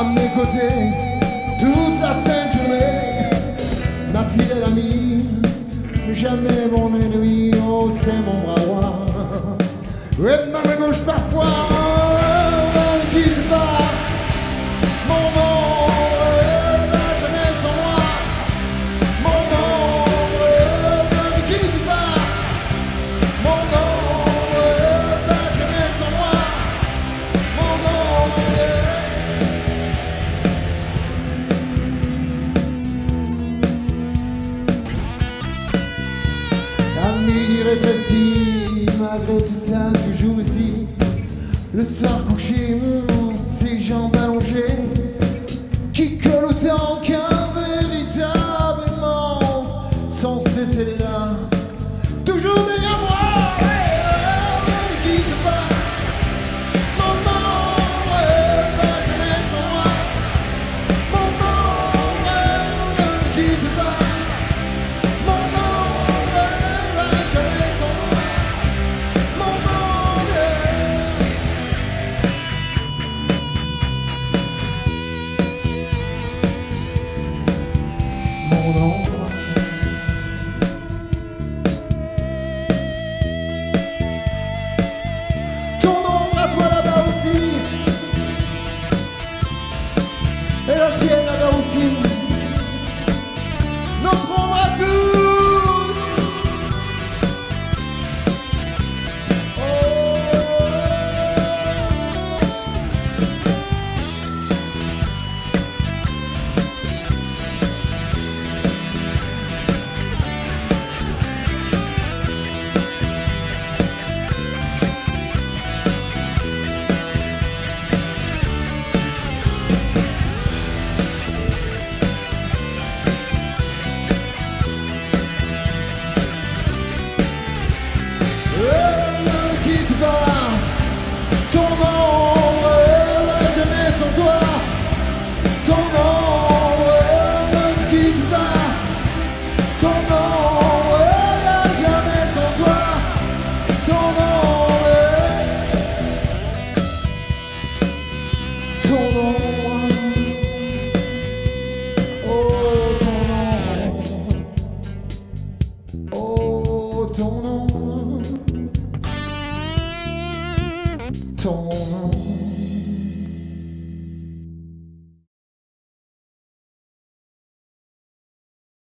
à mes côtés toute la sainte journée. Ma fidèle amie, jamais mon ennemi, oh c'est mon bras droit. Et ma main gauche parfois, ne quitte pas mon nom, va te mettre sans moi. Mon nom, ne quitte pas mon nom, va te mettre sans moi. Mon nom, à midi rétréci, malgré tout ça, toujours ici. Le soir couché, ses jambes allongées, qui colle autant qu'un véritable aimant, sans cesser les larmes, toujours derrière moi. Ne quitte pas mon nom, va te mettre sans moi. Mon nom, ne quitte pas mon nom, va te mettre sans moi. Mon nom, mon ombre. Ton ombre à toi là-bas aussi, et la tienne.